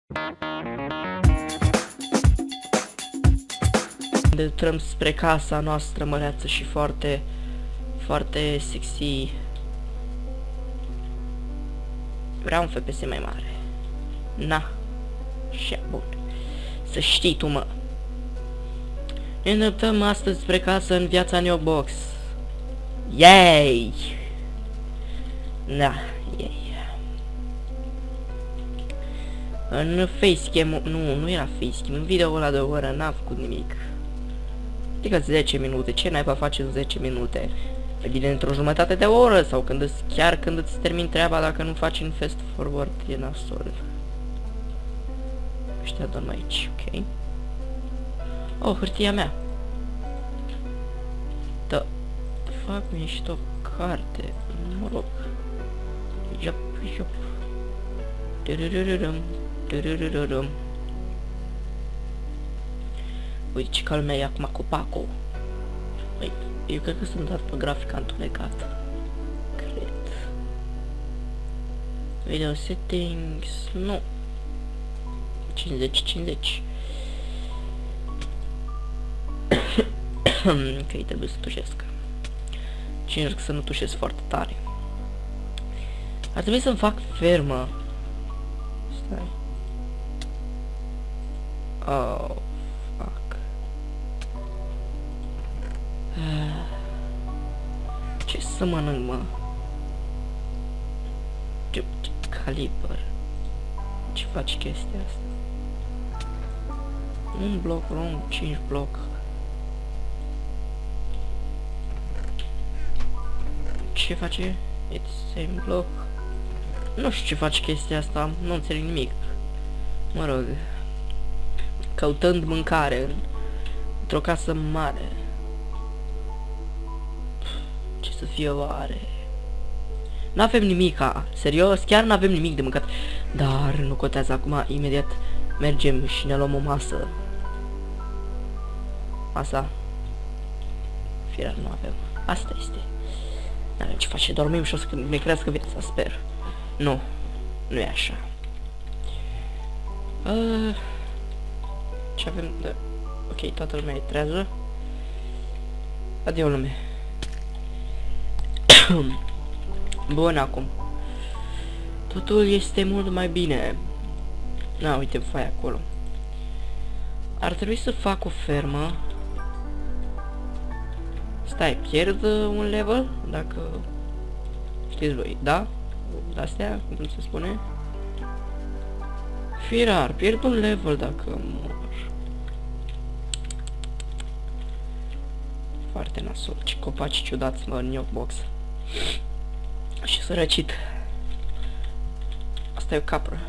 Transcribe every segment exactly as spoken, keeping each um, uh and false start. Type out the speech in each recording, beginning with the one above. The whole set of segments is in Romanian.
Ne dăm spre casa noastră măreață și foarte, foarte sexy. Vreau un F P S mai mare. Na. Și bun. Să știi tu, mă. Ne îndreptăm astăzi spre casă în viața Neobox. Yay! Da, yay. În facecam, nu, nu era facecam, în video ăla de o oră n-am făcut nimic. Adică zece minute, ce n-ai pa face în zece minute? Pe bine într-o jumătate de oră sau când îți, chiar când îți termin treaba, dacă nu faci în fast forward, e nasol. Ăștia dorm aici, ok. Oh, hârtia mea. Da, fac mișto carte, mă rog. Iop, iop. Durururum, durururum. Uite ce calme e acum copacul. Păi, eu cred că sunt dat pe grafic întunecat. Cred. Video settings, nu. cincizeci cincizeci. Ok, trebuie să tușesc. Și încerc să nu tușesc foarte tare. Ar trebui să-mi fac fermă. Stai. Oh, fuck. Ce să mănânc, mă? Ce, ce caliber. Ce faci chestia asta? Un bloc lung, cinci bloc. Ce face? It's same block. Nu știu ce face chestia asta, nu înțeleg nimic. Mă rog. Căutând mâncare într-o casă mare. Ce să fie oare? N-avem nimica, serios, chiar n-avem nimic de mâncat. Dar nu contează acum, imediat mergem și ne luăm o masă. Masa. Firar nu avem. Asta este. N-avem ce face, dormim și o să ne crească viața, sper. Nu, nu e așa. Uh, ce avem de... Ok, toată lumea e trează. Adio, lume. Bun, acum. Totul este mult mai bine. Na, uite, fai acolo. Ar trebui să fac o fermă. Stai, pierd un level? Dacă... Știți voi, da? Astea, cum se spune? Firar, pierd un level dacă mor. Foarte nasol, ce copaci ciudați, mă, în Neobox. Și sărăcit. Asta e o capră.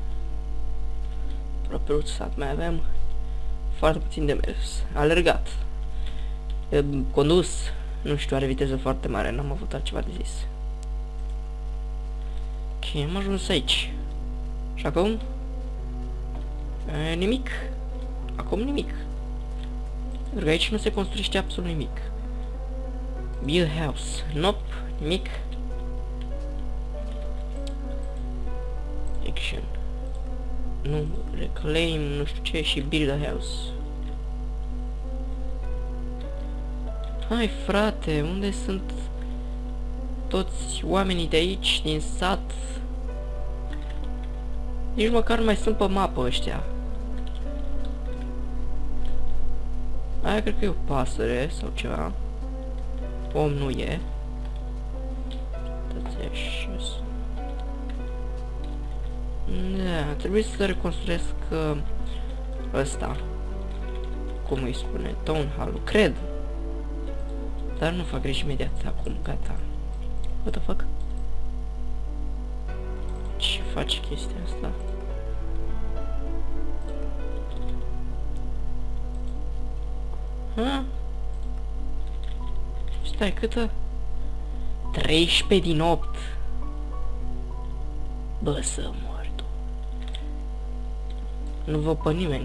Propriul sat, mai avem foarte puțin de mers. Alergat. E, condus, nu știu, are viteză foarte mare, n-am avut altceva de zis. Ok, am ajuns aici. Și acum? E, nimic. Acum nimic. Pentru că aici nu se construiește absolut nimic. Build house. Nope, nimic. Action. Nu, reclaim, nu știu ce, și build a house. Hai, frate, unde sunt toți oamenii de aici, din sat? Nici măcar nu mai sunt pe mapă ăștia. Aia cred că e o pasăre sau ceva. Om nu e. Da, trebuie să reconstruiesc uh, ăsta. Cum îi spune? Town Hall-ul, cred. Dar nu fac greș imediat acum, gata. What the fuck? Ce face chestia asta? Ha? Stai, câtă? treisprezece din opt. Bă, să mor tu. Nu văd pe nimeni.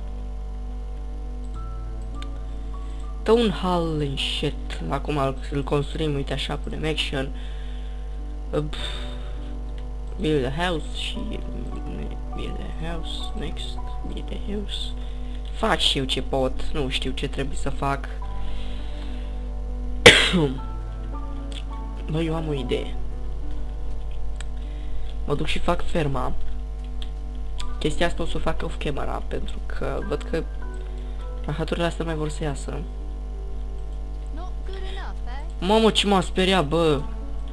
Town Hall and shit. Acum îl construim, uite așa, punem action. Build a house și... Build a house, next, build a house. Fac și eu ce pot, nu știu ce trebuie să fac. Bă, eu am o idee. Mă duc și fac ferma. Chestia asta o să o fac off camera, pentru că văd că rahaturile astea mai vor să iasă. Mamă, ce m-a speriat, bă!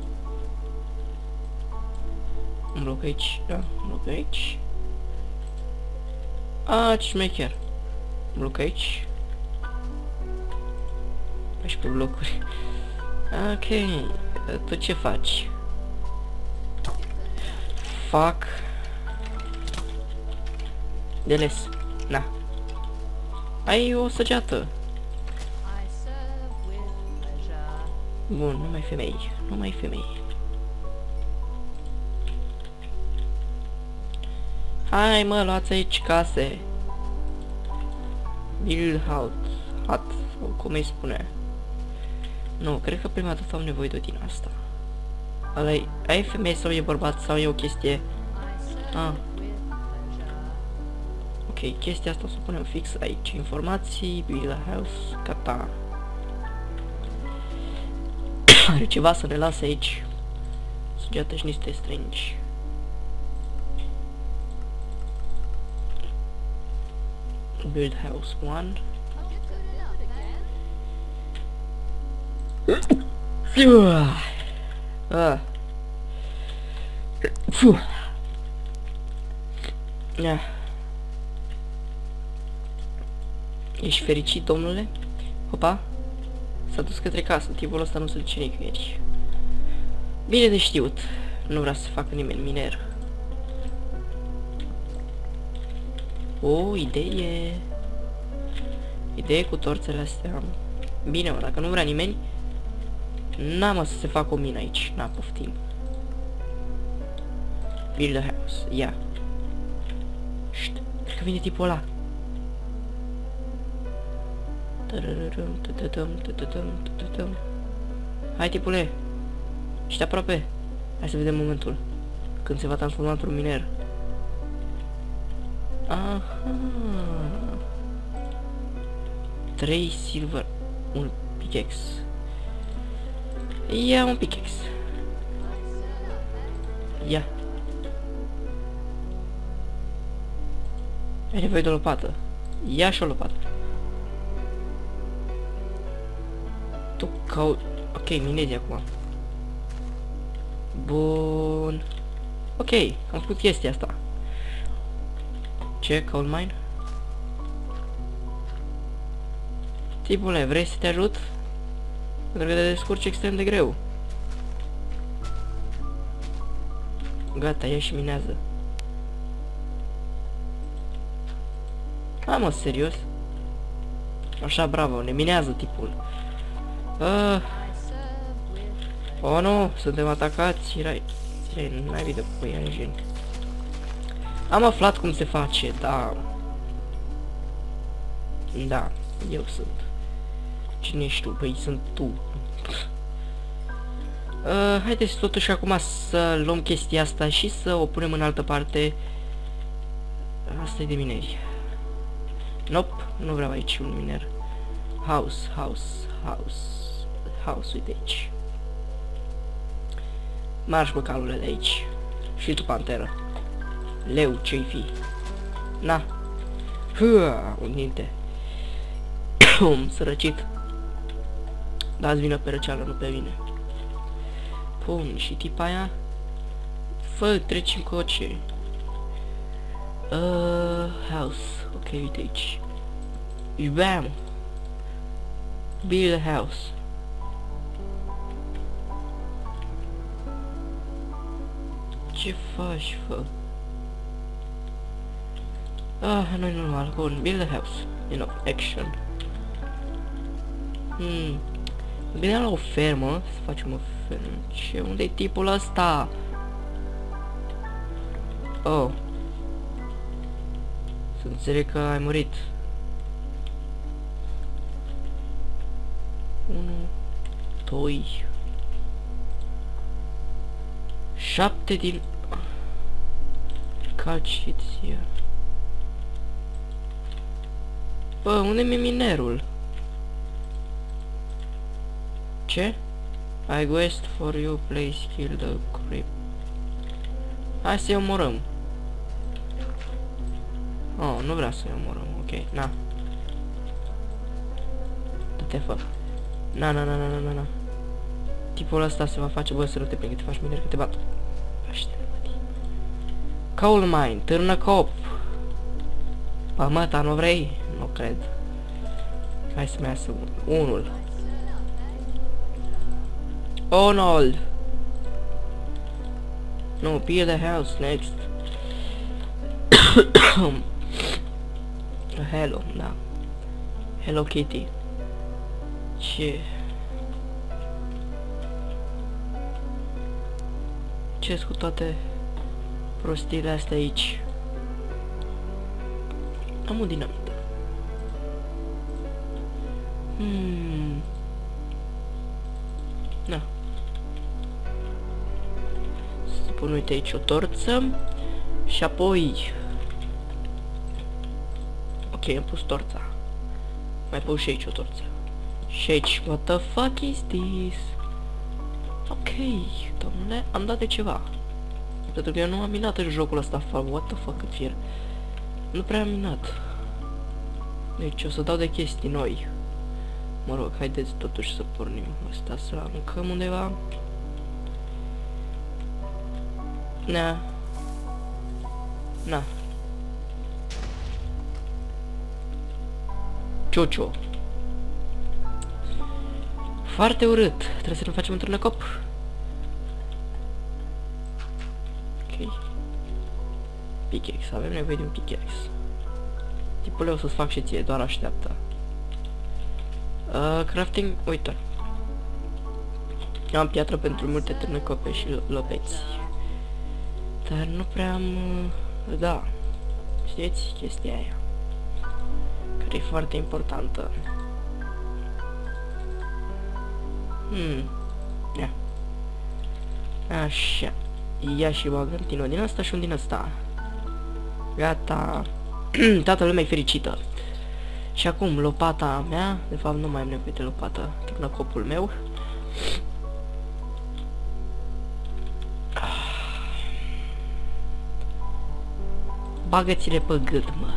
Îmi bloc aici, da, îmi bloc aici. A, ce șmecher. Îmi bloc aici. paisprezece blocuri. Ok, tu ce faci? Fac Deles. Na. Ai o săgeată. Bun, nu mai femei. Nu mai femei. Hai mă, luați aici case. Build house. Hut. Sau cum îi spune. Nu, cred că prima dată am nevoie de din asta. Ăla-i, ai femei sau e bărbat sau e o chestie? Ah. Ok, chestia asta o să punem fix aici. Informații, build a house, gata. Are ceva să ne lase aici. Săgeată și niște strângi. Build house one. Ah. Fuh. Yeah. Ești fericit, domnule? Hopa. S-a dus către casă. Tipul ăsta nu se duce nicăieri. Bine de știut. Nu vrea să facă nimeni miner. O idee. Idee cu torțele astea. Bine, mă, dacă nu vrea nimeni, n-am mă să se facă o mină aici. N-a, poftim. Build a house. Ia. Șt. Cred că vine tipul ăla. Hai, tipule. Ești aproape. Hai să vedem momentul când se va transforma într-un miner. Aha. Trei silver. Un pickaxe. Ia un pickaxe. Ia. Ai nevoie de o lopată. Ia și o lopată. Tu caut... Ok, minezi acum. Bun. Ok, am făcut chestia asta. Ce? Coal mine? Tipule, vrei să te ajut? Pentru că te descurci extrem de greu. Gata, ia și minează. Hai mă, serios? Așa, bravo, ne minează tipul. Uh. Oh, nu, suntem atacați, erai... Erai naibii de păianjeni. Am aflat cum se face, da. Da, eu sunt. Cine ești tu? Păi sunt tu. Uh, haideți totuși acum să luăm chestia asta și să o punem în altă parte. Asta e de mineri. Nope, nu vreau aici un miner. House, house, house, house, uite aici. Marș cu calule de aici. Și tu, panteră. Leu, ce-i fi? Na. Hua, un dinte. Sărăcit. Dați vină pe răceală, nu pe mine. Bun, și tipa aia. Fă, treci încoace. Uh, house. Ok, uite aici. Bam. Build a house. Ce faci, fă? Ah, nu-i normal. Bun, build a house. You know, action. Hmm. Gândeam la o fermă. Să facem o fermă. Ce? Unde e tipul ăsta? Oh. Să înțeleg că ai murit. Unu, doi, șapte din... Cult shit here. Bă, unde mi-e minerul? Ce? I quest for you, please kill the creep. Hai să-i omorăm. Oh, nu vreau să-i omorăm, ok, na. Du-te, fă. Na, na, na, na, na, na. Tipul ăsta se va face, bă, să nu te plâng, că te faci miner, că te bat. Aștept. Coal mine, târnă cop. Bă, mă, ta, nu vrei? Nu cred. Hai să-mi iasă unul. Arnold! No, build a house next. Hello, da. Hello Kitty. Ce? Ce-s cu toate prostiile astea aici? Am o dinamită. Hmm. Da. Să pun, uite aici o torță. Și apoi... Ok, am pus torța. Mai pun și aici o torță. Și aici, what the fuck is this? Ok, domnule, am dat de ceva. Pentru că eu nu am minat în jocul ăsta, what the fuck, cât fier. Nu prea am minat. Deci o să dau de chestii noi. Mă rog, haideți totuși să pornim asta, să aruncăm undeva. Na. Na. Ciocio. Foarte urât. Trebuie să ne facem într-un cop. Ok. Pickaxe. Avem nevoie de un pickaxe. Tipule, o să-ți fac și ție, doar așteaptă. Uh, crafting, uite. Am piatră pentru multe târnăcope și lopeți. Dar nu prea am... Da. Știți chestia aia. Care e foarte importantă. Hmm. Ia. Așa. Ia și bagăm din din asta și un din asta. Gata. Toată lumea e fericită. Și acum lopata mea. De fapt nu mai am nevoie de lopată. Târnă copul meu. Bagă-ți-le pe gât, mă.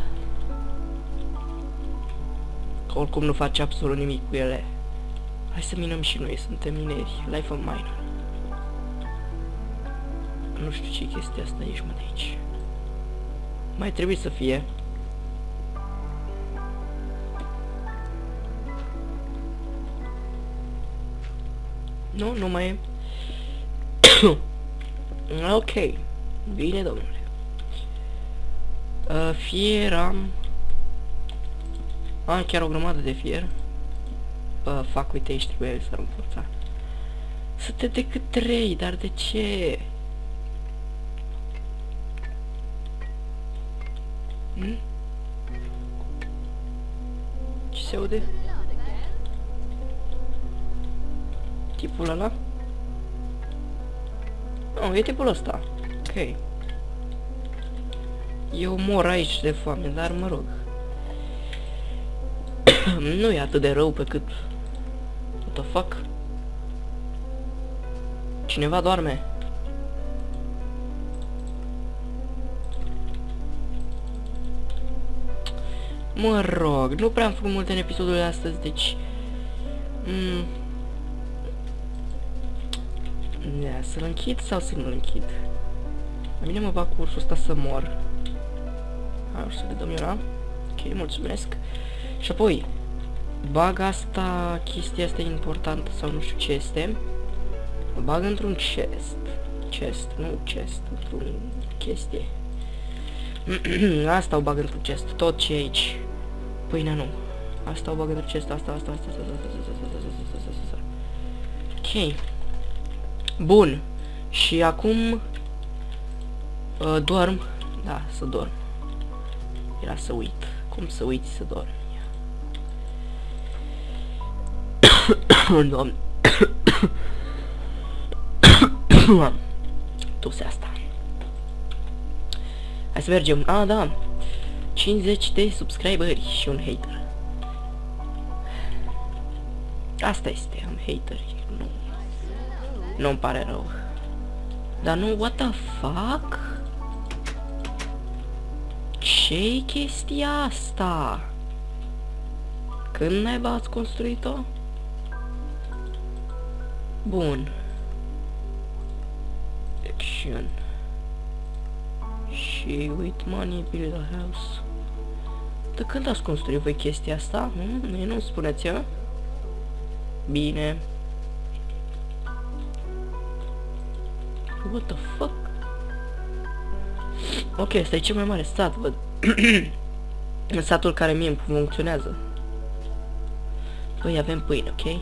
Că oricum nu face absolut nimic cu ele. Hai să minăm și noi, suntem mineri. Life of miner. Nu știu ce chestia asta aici, mă, de aici. Mai trebuie să fie. Nu, nu mai e. Ok. Bine, domnule. Uh, fier am... Am chiar o grămadă de fier. Uh, fac, uite, aici trebuie să arunc forța. Să te decât trei, dar de ce? Hmm? Ce se aude? Tipul ăla? Nu, e tipul ăsta. Ok. Eu mor aici de foame, dar mă rog. Nu e atât de rău pe cât... What the fuck? Cineva doarme. Mă rog, nu prea am făcut multe în episodul de astăzi, deci... Mm. Ia, să-l închid sau să nu-l închid? La mine mă bag cu ursul ăsta să mor. Hai, ursul de domniora. Ok, mulțumesc. Și apoi, bag asta, chestia asta e importantă sau nu știu ce este. Mă bag într-un chest. Chest, nu chest, într-un chestie. Asta o bag într-un chest, tot ce e aici. Pâinea nu. Asta o bag într-un chest, asta, asta, asta, asta, asta, asta. Ok. Bun. Și acum uh, dorm. Da, să dorm. Era să uit. Cum să uiți să dormi? Doamne. Tusea asta. Hai să mergem. Ah, da. cincizeci de subscriberi și un hater. Asta este, am hateri. Nu. Nu-mi pare rău. Dar nu, what the fuck? Ce-i chestia asta? Când naiba ați construit-o? Bun. Action. Și with money build a house. De când ați construit voi chestia asta? Hmm? Mie nu spuneți eu? Bine. What the fuck? Ok, ăsta e cel mai mare stat, văd. Satul care mie îmi funcționează. Păi avem pâine, ok?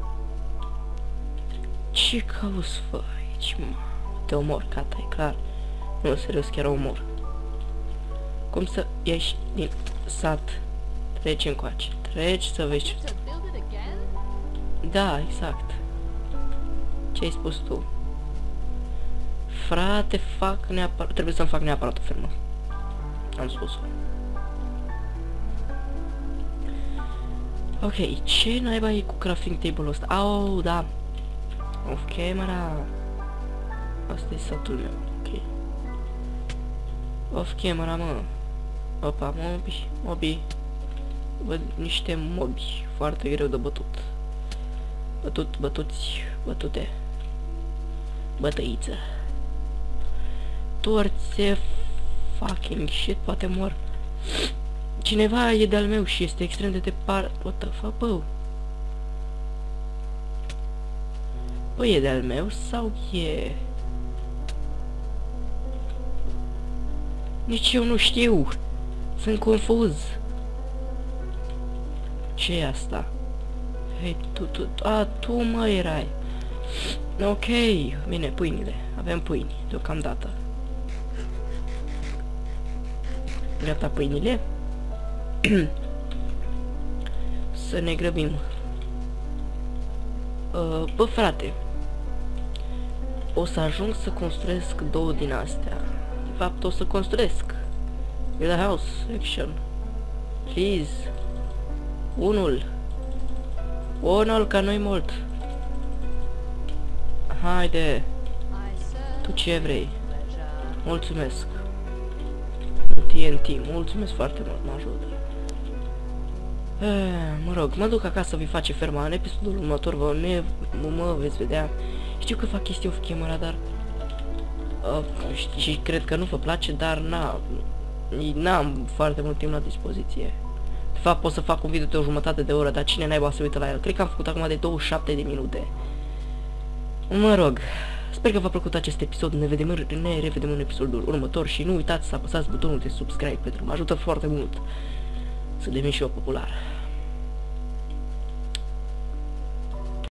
Ce cauți fă aici, mă? Te omor, gata, e clar. Nu, serios, chiar omor. Cum să ieși din sat? Treci încoace. Treci să vezi. Da, exact. Ce ai spus tu? Frate, fac neapărat... Trebuie să-mi fac neapărat o fermă. Am spus-o. Ok, ce naiba e cu crafting table-ul ăsta? Au, da. Off camera. Asta e satul meu, ok. Off camera, mă. Opa, mobi, mobi. Văd niște mobi foarte greu de bătut. Bătut, bătuți, bătute. Bătăiță. Torțe, fucking shit, poate mor. Cineva e de-al meu și este extrem de departe. What the fuck, bă? Bă, e de-al meu sau e... Nici eu nu știu. Sunt confuz. Ce e asta? Hei, tu, tu, a, tu mă erai. Ok, bine, pâinile. Avem pâini, deocamdată. Gata pâinile. Să ne grăbim. Uh, bă, frate. O să ajung să construiesc două din astea. De fapt, o să construiesc. Build a house, action. Please. Unul. Unul, ca noi mult. Haide. Tu ce vrei? Mulțumesc. T N T, mulțumesc foarte mult, mă ajută. E, mă rog, mă duc acasă să vi face ferma. În episodul următor vă ne, mă veți vedea. Știu că fac chestii off camera, dar uh, și cred că nu vă place, dar n-am n-am foarte mult timp la dispoziție. De fapt pot să fac un video de o jumătate de oră, dar cine naiba să uită la el? Cred că am făcut acum de douăzeci și șapte de minute. Mă rog, sper că v-a plăcut acest episod. Ne vedem, ne revedem în episodul următor și nu uitați să apăsați butonul de subscribe pentru că mă ajută foarte mult să devin și eu popular.